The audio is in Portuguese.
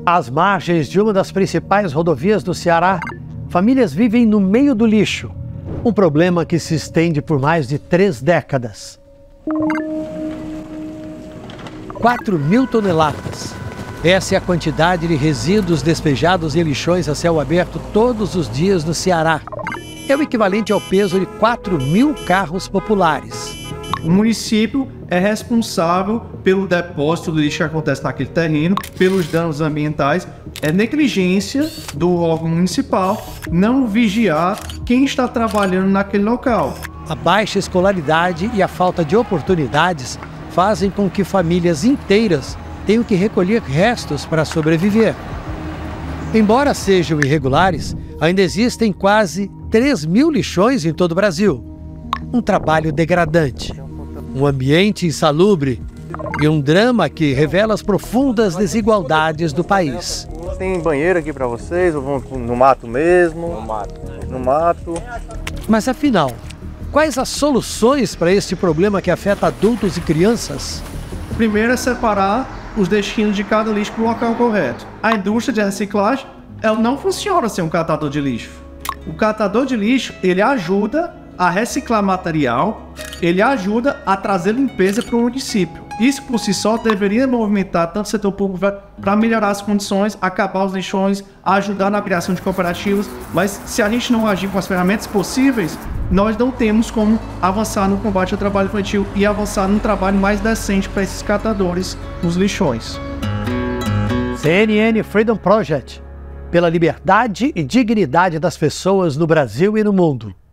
Às margens de uma das principais rodovias do Ceará, famílias vivem no meio do lixo, um problema que se estende por mais de 3 décadas. 4.000 toneladas. Essa é a quantidade de resíduos despejados em lixões a céu aberto todos os dias no Ceará. É o equivalente ao peso de 4.000 carros populares. O município é responsável pelo depósito do lixo que acontece naquele terreno, pelos danos ambientais. É negligência do órgão municipal não vigiar quem está trabalhando naquele local. A baixa escolaridade e a falta de oportunidades fazem com que famílias inteiras tenham que recolher restos para sobreviver. Embora sejam irregulares, ainda existem quase 3.000 lixões em todo o Brasil. Um trabalho degradante, um ambiente insalubre e um drama que revela as profundas desigualdades do país. Tem banheiro aqui para vocês ou vão no mato mesmo? No mato. Mas afinal, quais as soluções para este problema que afeta adultos e crianças? O primeiro é separar os destinos de cada lixo para o local correto. A indústria de reciclagem, ela não funciona sem um catador de lixo. O catador de lixo, ele ajuda a reciclar material, ele ajuda a trazer limpeza para o município. Isso por si só deveria movimentar tanto o setor público para melhorar as condições, acabar os lixões, ajudar na criação de cooperativas, mas se a gente não agir com as ferramentas possíveis, nós não temos como avançar no combate ao trabalho infantil e avançar num trabalho mais decente para esses catadores nos lixões. CNN Freedom Project, pela liberdade e dignidade das pessoas no Brasil e no mundo.